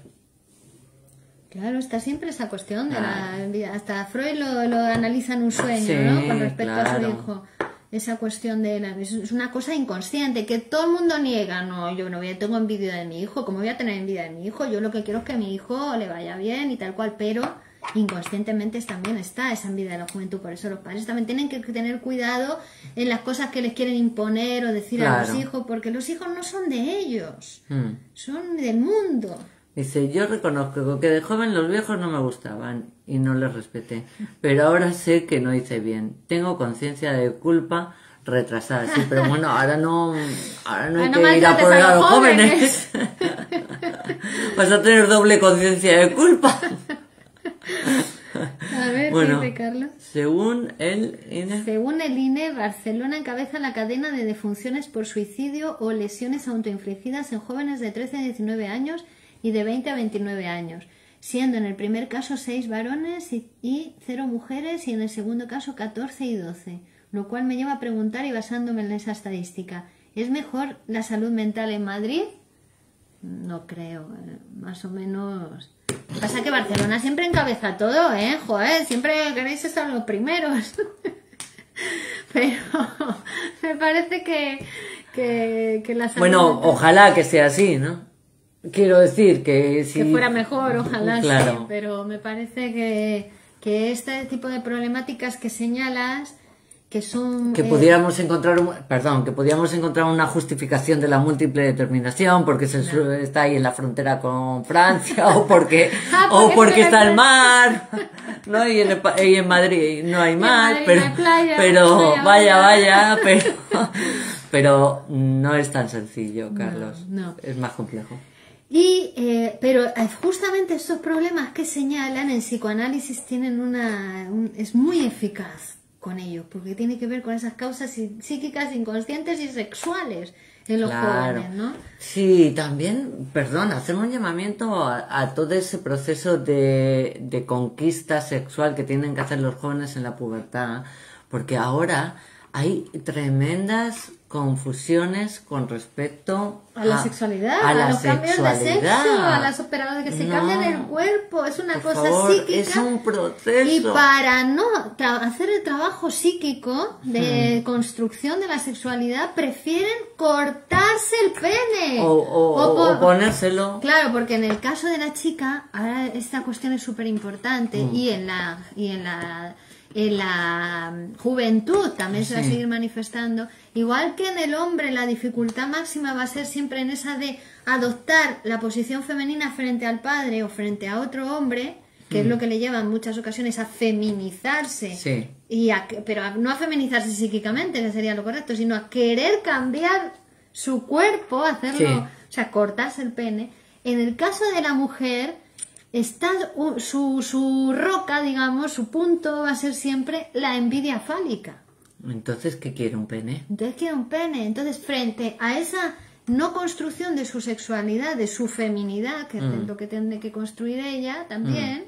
Claro, está siempre esa cuestión de Claro. la vida. Hasta Freud lo, lo analiza en un sueño, Sí, ¿no? Con respecto a claro. su hijo. Esa cuestión de la, es es una cosa inconsciente que todo el mundo niega. No, yo no voy a, tengo envidia de mi hijo. ¿Cómo voy a tener envidia de mi hijo? Yo lo que quiero es que a mi hijo le vaya bien y tal cual, pero inconscientemente también está esa envidia de la juventud. Por eso los padres también tienen que tener cuidado en las cosas que les quieren imponer o decir a los Claro. hijos, porque los hijos no son de ellos, Mm. son del mundo. Dice, yo reconozco que de joven los viejos no me gustaban y no les respeté, pero ahora sé que no hice bien. Tengo conciencia de culpa retrasada. Sí, pero bueno, ahora no, ahora no hay Ah, no que ir a maltrates por a a los los jóvenes. Vas a tener doble conciencia de culpa. A ver, Bueno, ¿qué dice Carlos? según él, Inés, Según el I N E, Barcelona encabeza la cadena de defunciones por suicidio o lesiones autoinfligidas en jóvenes de trece a diecinueve años y de veinte a veintinueve años, siendo en el primer caso seis varones y, y cero mujeres y en el segundo caso catorce y doce, lo cual me lleva a preguntar y basándome en esa estadística, ¿es mejor la salud mental en Madrid? No creo, eh, más o menos. Lo que pasa es que Barcelona siempre encabeza todo, ¿eh? Joder, siempre queréis estar los primeros. Pero me parece que, que, que la salud bueno, mental- ojalá que sea así, ¿no? Quiero decir que si... que fuera mejor, ojalá sí, Claro. pero me parece que, que este tipo de problemáticas que señalas, que son... Que eh, pudiéramos encontrar, un- perdón, que pudiéramos encontrar una justificación de la múltiple determinación porque se su- está ahí en la frontera con Francia o porque Ah, o porque porque se está le- el mar, ¿no? Y en, el pa- y en Madrid no hay en mar, Madrid pero no hay playa, pero vaya, vaya, vaya. vaya, pero pero no es tan sencillo, Carlos. no. Es más complejo. Y, eh, pero eh, justamente estos problemas que señalan en psicoanálisis tienen una, un- es muy eficaz con ellos, porque tiene que ver con esas causas psí- psíquicas inconscientes y sexuales en los Claro. jóvenes, ¿no? Sí, también, perdón, hacer un llamamiento a, a todo ese proceso de, de conquista sexual que tienen que hacer los jóvenes en la pubertad, porque ahora hay tremendas confusiones con respecto a la sexualidad, a, a, la los cambios de sexualidad. sexo, a las operaciones que se No, cambian el cuerpo, es una por cosa favor, psíquica. es un proceso. Y para no tra- hacer el trabajo psíquico de Hmm. construcción de la sexualidad, prefieren cortarse el pene. O, o, O o- por- o ponérselo. Claro, porque en el caso de la chica, ahora esta cuestión es súper importante Mm. y en la y en la en la juventud también se va a Sí. seguir manifestando. Igual que en el hombre, la dificultad máxima va a ser siempre en esa de adoptar la posición femenina frente al padre o frente a otro hombre, que Mm. es lo que le lleva en muchas ocasiones a feminizarse. Sí. Y a- pero a- no a feminizarse psíquicamente, que sería lo correcto, sino a querer cambiar su cuerpo, hacerlo, Sí. o sea, cortarse el pene. En el caso de la mujer, está u- su, su roca, digamos, su punto va a ser siempre la envidia fálica. Entonces, ¿qué quiere un pene? Entonces quiere un pene. Entonces, frente a esa no construcción de su sexualidad, de su feminidad, que Mm. es lo que tiene que construir ella también,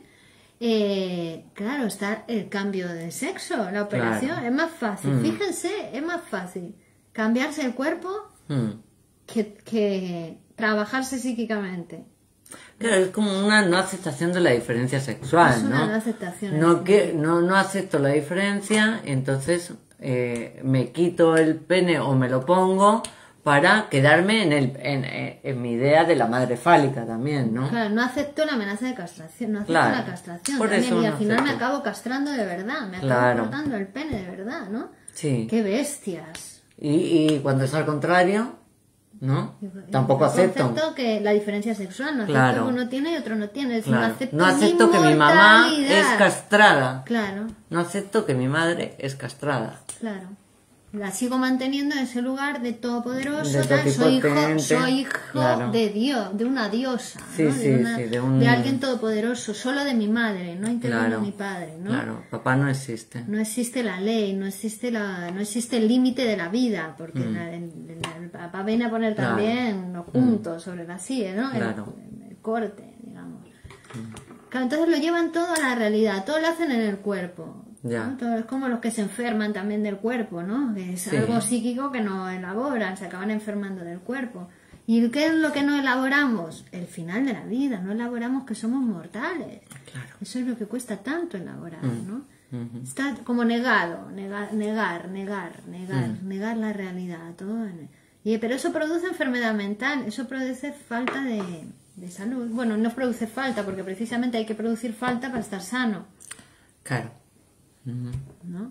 eh, claro, está el cambio de sexo, la operación. Claro. Es más fácil, Mm. fíjense, es más fácil cambiarse el cuerpo Hmm. que, que trabajarse psíquicamente. Claro, es como una no aceptación de la diferencia sexual, Es una ¿no? no aceptación. No, que, no, no acepto la diferencia, entonces eh, me quito el pene o me lo pongo para quedarme en, el, en, en- en mi idea de la madre fálica también, ¿no? Claro, no acepto la amenaza de castración, no acepto Claro, la castración por también, eso y no al final me acepto. acabo castrando de verdad, me acabo Claro. cortando el pene de verdad, ¿no? Sí. ¡Qué bestias! Y, y cuando es al contrario, ¿no? Y- Tampoco no acepto. acepto que la diferencia sexual, no Claro. acepto que uno tiene y otro no tiene, es decir, Claro. no acepto, No acepto que mi mamá es mortalidad. castrada. Claro, No acepto que mi madre es castrada. claro. La sigo manteniendo en ese lugar de todopoderoso, De tal, soy hijo, totipotente, soy hijo claro. de Dios, de una diosa, Sí, ¿no? sí, de, una- sí, de un- de alguien todopoderoso, solo de mi madre, no interviene Claro. mi padre, ¿no? Claro, papá no existe. No existe la ley, no existe la, no existe el límite de la vida, porque la- el, el- el papá viene a poner Mm. Claro. Mm. también los puntos sobre la silla, ¿no? El- Claro. El, el corte, digamos. Claro, entonces lo llevan todo a la realidad, todo lo hacen en el cuerpo. Ya. ¿no? Todo es como los que se enferman también del cuerpo, ¿no? Que es Sí. algo psíquico que no elaboran, se acaban enfermando del cuerpo. ¿Y qué es lo que no elaboramos? El final de la vida, no elaboramos que somos mortales. Claro. Eso es lo que cuesta tanto elaborar, Mm. ¿no? Ujú. Está como negado, negar, negar, negar, negar, Mm. negar la realidad. Todo en- y, pero eso produce enfermedad mental, eso produce falta de, de salud. Bueno, no produce falta, porque precisamente hay que producir falta para estar sano, Claro. Ujú. ¿no?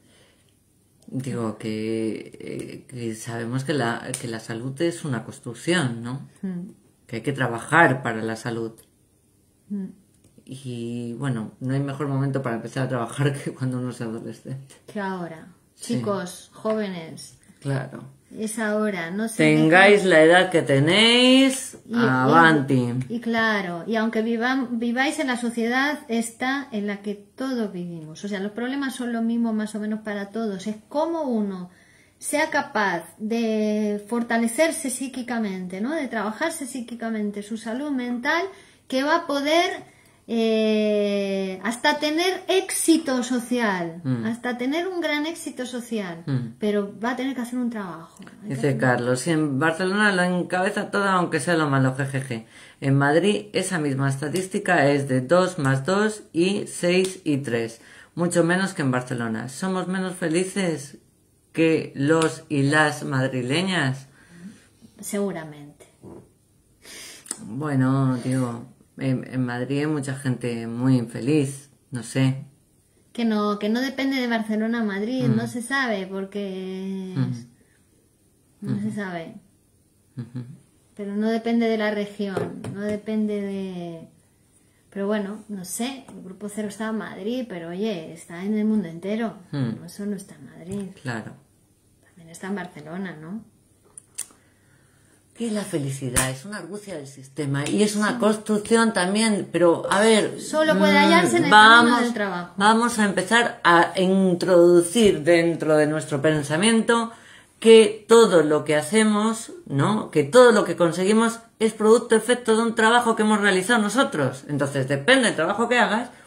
Digo que, eh, que sabemos que la, que la salud es una construcción, ¿no? Mm, Que hay que trabajar para la salud. mm. Y bueno, no hay mejor momento para empezar a trabajar que cuando uno es adolescente. Que ahora, Sí. chicos, jóvenes, Claro. es ahora, no se Tengáis dejen- la edad que tenéis, Y- avanti. Y, y claro, y aunque vivam- viváis en la sociedad esta en la que todos vivimos, o sea, los problemas son los mismos más o menos para todos, es cómo uno sea capaz de fortalecerse psíquicamente, ¿no? De trabajarse psíquicamente su salud mental, que va a poder eh, hasta tener éxito social, Mm. hasta tener un gran éxito social, Mm. pero va a tener que hacer un trabajo. Hay que Dice hacer- Carlos, si en Barcelona lo encabeza todo, aunque sea lo malo, jejeje. En Madrid esa misma estadística es de dos más dos y seis y tres, mucho menos que en Barcelona. ¿Somos menos felices que los y las madrileñas? Seguramente. Bueno, digo, en, en Madrid hay mucha gente muy infeliz, no sé. Que no, que no depende de Barcelona a Madrid, Mm. no se sabe, porque es- no se sabe. Ujú. Pero no depende de la región, no depende de... Pero bueno, no sé, el Grupo Cero está en Madrid, pero oye, está en el mundo entero. Mm. No solo está en Madrid, Claro. también está en Barcelona, ¿no? Que la felicidad es una argucia del sistema y es una construcción también, pero a ver, Solo puede mm, hallarse en el vamos, camino del trabajo. Vamos a empezar a introducir dentro de nuestro pensamiento que todo lo que hacemos, ¿no? Que todo lo que conseguimos es producto efecto de un trabajo que hemos realizado nosotros. Entonces, depende del trabajo que hagas,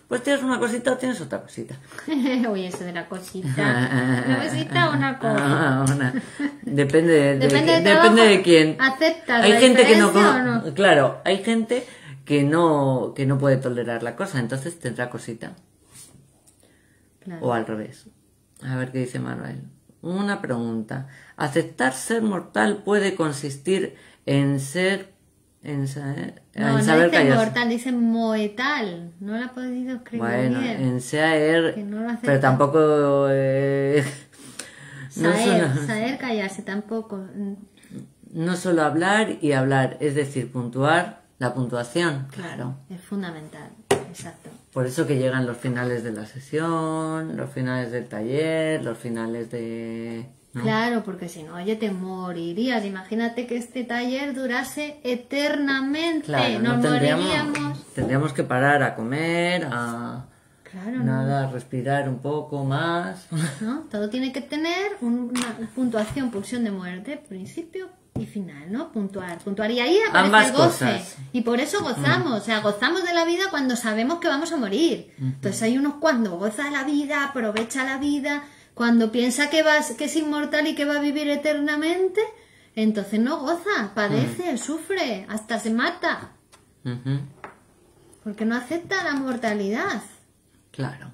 pues tienes una cosita o tienes otra cosita. Uy, eso de la cosita. ¿Una cosita o una cosa? Ah, una. Depende de, Depende de, de depende trabajo. de quién. ¿Aceptas Hay la gente que no, diferencia o no? claro, hay gente que no que no puede tolerar la cosa, entonces tendrá cosita. Claro. O al revés. A ver qué dice Manuel. Una pregunta. ¿Aceptar ser mortal puede consistir en ser... en saber, No, en saber no dice callarse? mortal, dice moetal. No lo ha podido escribir Bueno, bien. en saber... Que no lo acepta. pero tampoco... eh, no, Saber, solo, saber callarse tampoco. no solo hablar y hablar, es decir, puntuar la puntuación. Claro. Es fundamental, exacto. Por eso que llegan los finales de la sesión, los finales del taller, los finales de... ¿no? Claro, porque si no, oye, te morirías. Imagínate que este taller durase eternamente. Claro, Nos no tendríamos, moriríamos. tendríamos que parar a comer, a... Claro, nada, a respirar un poco más. ¿no? Todo tiene que tener una puntuación, pulsión de muerte, principio y final, ¿no? Puntuar, puntuar. Y ahí aparece Ambas el goce. cosas. Y por eso gozamos. O sea, gozamos de la vida cuando sabemos que vamos a morir. Entonces hay unos cuando goza la vida, aprovecha la vida, cuando piensa que, va, que es inmortal y que va a vivir eternamente, entonces no goza, padece, sufre, hasta se mata. Ujú. Porque no acepta la mortalidad. Claro.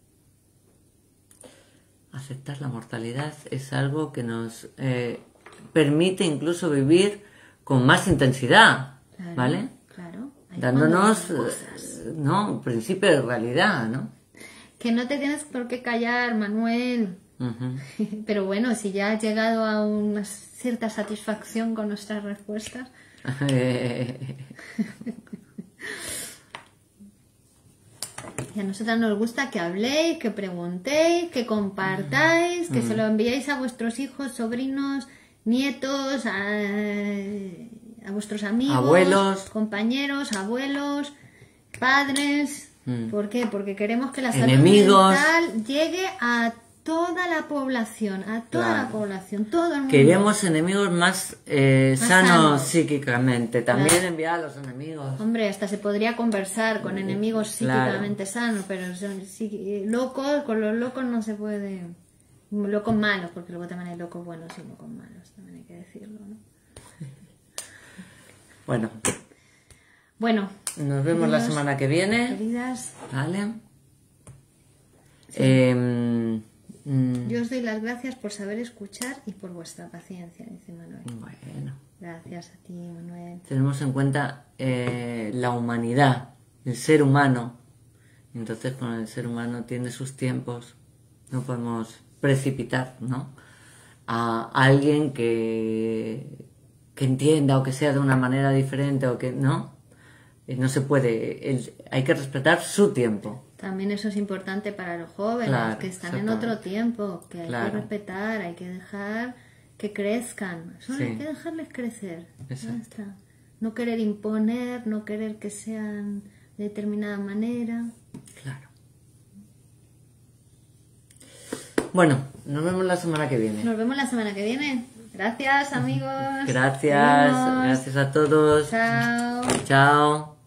Aceptar la mortalidad es algo que nos eh, permite incluso vivir con más intensidad, Claro, ¿vale? Claro. Ahí Dándonos, cuando gozas. eh, ¿no? Un principio de realidad, ¿no? Que no te tienes por qué callar, Manuel. Ujú. Pero bueno, si ya has llegado a una cierta satisfacción con nuestras respuestas. Y a nosotras nos gusta que habléis, que preguntéis, que compartáis, que se lo enviéis a vuestros hijos, sobrinos, nietos, a, a vuestros amigos, Abuelos. compañeros, abuelos, padres. Mm. ¿Por qué? Porque queremos que la salud Enemigos. mental llegue a toda la población, a toda Claro. la población, todo el mundo. Queremos enemigos más, eh, Más sanos sanos. psíquicamente. También Claro. enviar a los enemigos. Hombre, hasta se podría conversar con enemigos Claro. psíquicamente sanos, pero son psiqui- locos, con los locos no se puede. Locos malos, porque luego también hay locos buenos y locos malos, también hay que decirlo, ¿no? Bueno, Bueno, nos vemos la queridos, semana que viene. queridas, ¿Vale? Eh, mm, yo os doy las gracias por saber escuchar y por vuestra paciencia, dice Manuel. bueno, Gracias a ti, Manuel. tenemos en cuenta eh, la humanidad, el ser humano. Entonces, con el ser humano tiene sus tiempos. No podemos precipitar, ¿no? A alguien que, que entienda o que sea de una manera diferente o que no. Eh, No se puede. el- hay que respetar su tiempo. También eso es importante para los jóvenes, Claro, que están en exactamente. otro tiempo, que hay Claro. que respetar, hay que dejar que crezcan. Solo Sí. hay que dejarles crecer. Ya Exacto. está. No querer imponer, no querer que sean de determinada manera. Claro. Bueno, nos vemos la semana que viene. Nos vemos la semana que viene. Gracias, amigos. Gracias, Adiós. gracias a todos. Chao. Chao.